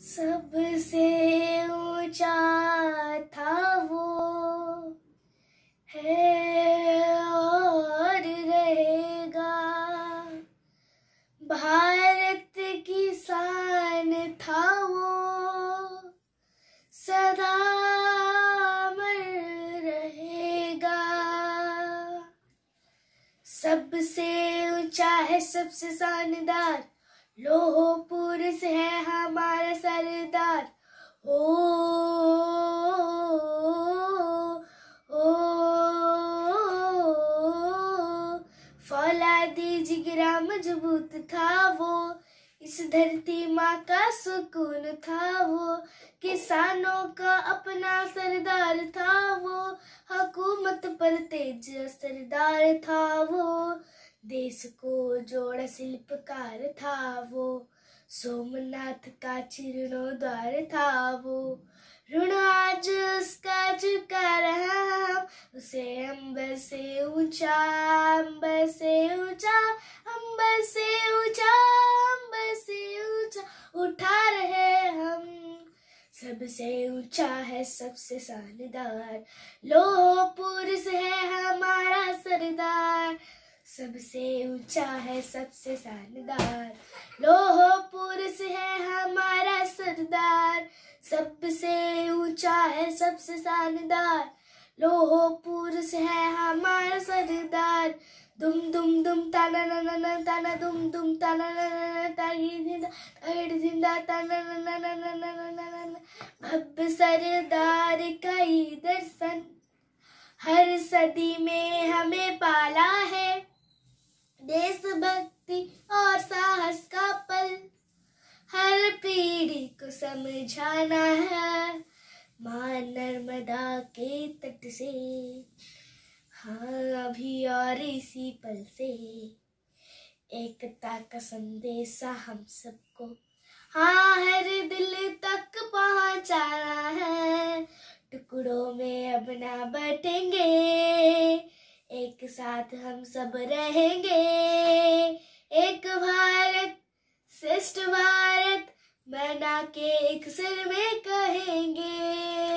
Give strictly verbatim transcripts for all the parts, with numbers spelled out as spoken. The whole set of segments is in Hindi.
सबसे ऊंचा था वो, है और रहेगा। भारत की शान था वो, सदा अमर रहेगा। सबसे ऊंचा है सबसे शानदार, लोह पुरुष है हमारा सरदार। ओ, ओ, फौलादी जिगरा मजबूत था वो, इस धरती माँ का सुकून था वो। किसानों का अपना सरदार था वो, हुकूमत पर तेज सरदार था वो। देश को जोड़ा शिल्पकार था वो, सोमनाथ का जीर्णोद्धार था वो। ऋण आज उसका चुका रहा हम, उसे अंबर से ऊंचा, अंबर से ऊंचा, अंबर से ऊंचा, अंबर से ऊंचा उठा रहे हम। सबसे ऊंचा है सबसे शानदार, लोह पुरुष है हमारा सरदार। सबसे ऊंचा है सबसे शानदार, लोह पुरुष है हमारा सरदार। सबसे ऊंचा है सबसे शानदार, लोह पुरुष है हमारा सरदार। दुम दुम दुम ताना ना ना ना ताना दुम दुम ताना ना ना ना ताही जिंदा ताही जिंदा ताना ना ना ना ना ना ना ना ना। भव्य सरदार का ही दर्शन हर सदी में हमें पाला है। देशभक्ति और साहस का पल हर पीढ़ी को समझाना है। मां नर्मदा के तट से, हाँ अभी और इसी पल से, एकता का संदेशा हम सबको, हाँ हर दिल तक पहुंचाना है। टुकड़ों में अब ना बटेंगे, एक साथ हम सब रहेंगे। एक भारत श्रेष्ठ भारत बना के एक सुर में कहेंगे।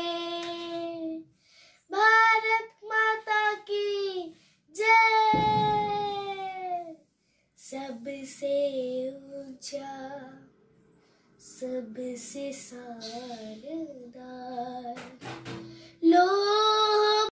भारत माता की जय। सबसे ऊंचा सबसे शानदार, लो